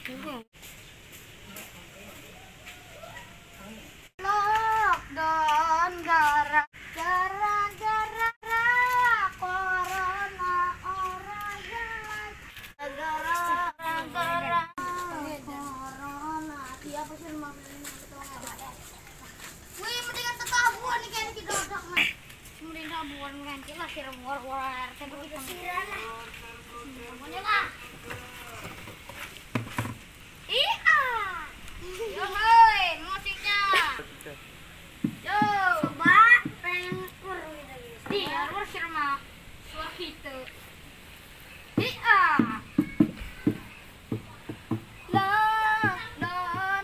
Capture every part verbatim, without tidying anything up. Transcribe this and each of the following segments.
Lockdown gara-gara gara-gara corona orang jalan gara-gara corona. Iya apa sih mau wih mendingan tetabuan nih kan kita udah mah. Mending tabuan nganci lah kira war-war R T begitu siran lah. Semuanya lah. Iya. Yo hoi, musiknya. Yo, coba pengen kurung gitu. Iya, harus sama suara itu. Iya. Lockdown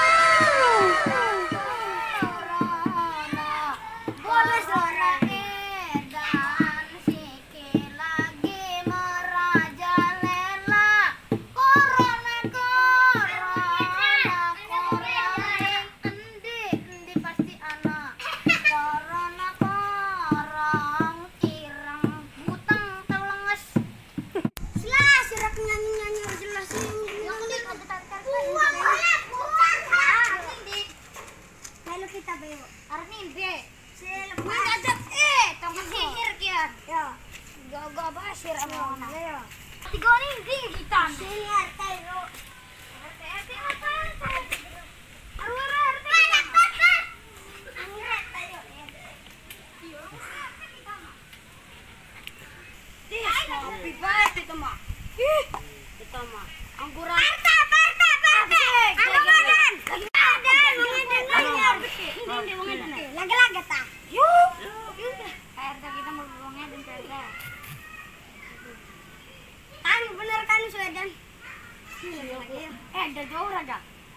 corona. Boleh suara edan sikit lagi merajalela. Corona corona corona endi endi pasti ana. Corona korong cireng butang telenges. Selah sirak nyanyi-nyanyi jelas ini. Yang ini kata-kata. Buang boleh buang. Ini kalau kita bayo. Arni be. Selepas ada eh tong sihir kian. Ya. Gaga basir amona. Ya. Tiga ning ding kita. Sihir tayo. R T R T apa? Arwara R T. Anak papa. Angret tayo. Iyo. Kita mah. Dis, happy birthday to mah. Ih, kita mah. Angguran. Parta, parta, parta. Angguran. Ada, mengeden lagi. Ini mengeden. Lagi-lagi ta. Yuk. R T kita mau mengeden kerja. Kan bener kan Sweden. Eh, ada jauh ada.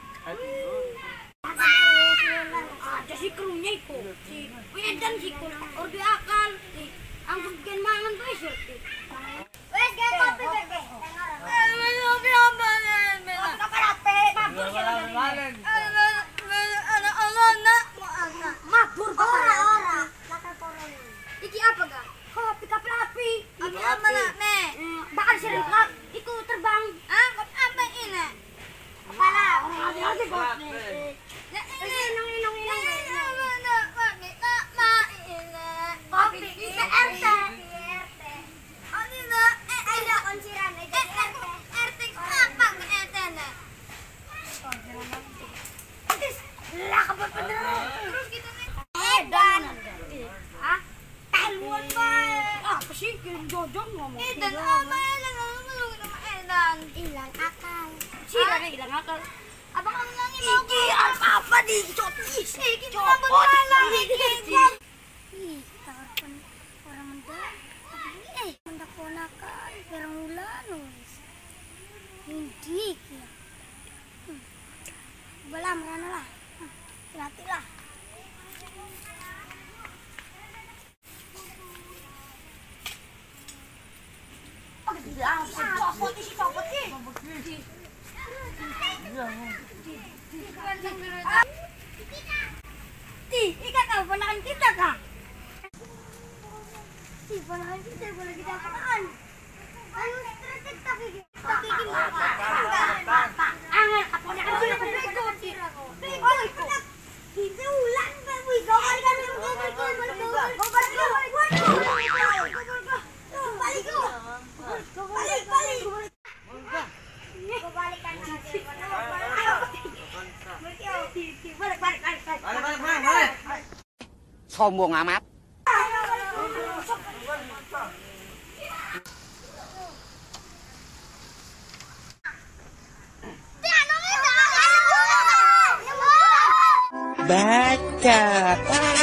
Ada si kerunya itu. Si Sweden si kul. Ordi akal. Anggur gen mangan tuh sih. Wes ge kopi ge. Eh, kopi apa nih? Kopi latte. Mabur sih ada. Ada alona mau ana. Mabur ora ora. Lakal corona. Iki apa ga? Kopi kopi api. Iki apa nak nih? Bakal sering kok iku terbang. Ah, kopi apa ini? Kepala. Hati-hati kok. Ya ini nong nong nong. Kopi bisa R T. Oh tidak, eh ada kunciran aja. R T apa ke R T nya? Lah kapan bener? Terus kita nih. Edan. Hah? Taluan bae. Apa sih jojong ngomong? Edan apa ya ngomong sama Edan? Hilang akal. Si dari hilang akal. Abang kamu nyanyi mau iki apa di copot? Iki copot malah. Ih, telepon orang mendak. Eh, mendak ponakan perang ulan wis. Hindi kia. Belam rana lah. Nanti lah. Oh, dia copot isi copot sih. Iya. Ti, ika kau ponakan kita kah? Si ponakan kita boleh kita apaan? Ayo stretek tapi tapi gimana? Angel keponakan kita bego. Oh, itu. Itu ulan bae kau kali kan kau kali kau balik kau balik kau balik kau balik balik kau balik kan lagi balik balik balik balik sombong amat. Baca.